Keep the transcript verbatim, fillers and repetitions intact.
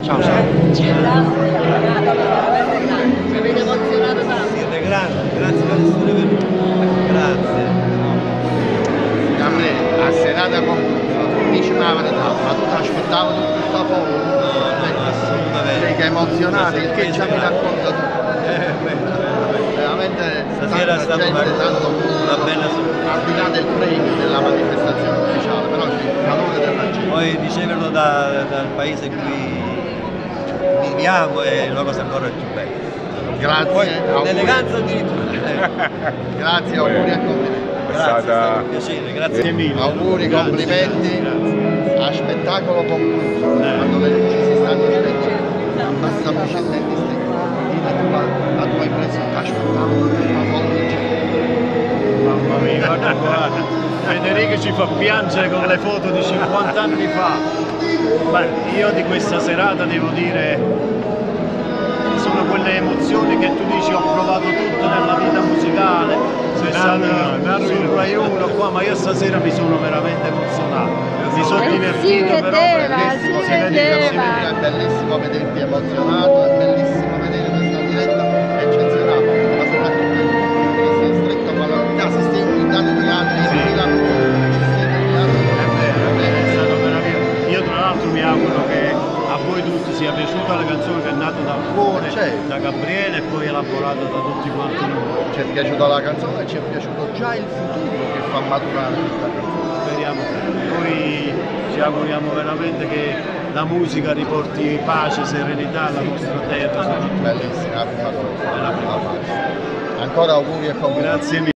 Ciao ciao. Mi avete emozionato tanto. Siete grandi, grazie per essere venuti. Grazie. Gabriele, a serata conclusa, dici la verità, ma tu ti aspettavi tutta questa foto? Assolutamente. Sei che emozionati, il che già mi racconta tu. Eh, bene, bene. Veramente Stasera è stata una, tanto, una bella sorpresa. al di là del premio, della manifestazione ufficiale, però c'è il valore della gente. Poi riceverlo da, dal paese in cui viviamo è una cosa ancora più bella. Grazie. Poi auguri. l'eleganza addirittura. Grazie, auguri e complimenti. Grazie, è stato un piacere, grazie mille. Auguri, Grazie, complimenti. grazie. A spettacolo concluso, quando le luci si stanno spegnendo, basta facilmente dire tu la, la tua impressione, ti aspettavo una foto di gente. Mamma mia, guarda qua, Federico ci fa piangere con le foto di cinquanta anni fa. Beh, io di questa serata devo dire, sono quelle emozioni che tu dici ho provato tutto nella vita musicale, sei stato sul Rai uno qua, ma io stasera mi sono veramente emozionato. Mi sono Eh, divertito, si però vedeva, bellissimo, si si vedeva, si vedeva. vedeva. È bellissimo vederti emozionato, è bellissimo vedere questa diretta eccezionale, ma soprattutto questa stretta qualità, si stai unitando gli altri, Sì. ci stai gli altri. È vero, è vero, è stato meraviglioso. Io tra l'altro mi auguro che a voi tutti sia piaciuta la canzone che è nata dal cuore, Certo. da Gabriele e poi elaborata da tutti quanti noi. Ci è piaciuta la canzone e ci è piaciuto già il futuro che fa maturare questa canzone. Speriamo. Noi ci auguriamo veramente che la musica riporti pace, serenità alla nostra terra. Bellissima, la prima cosa. È la prima Ancora auguri e complimenti. Grazie mille.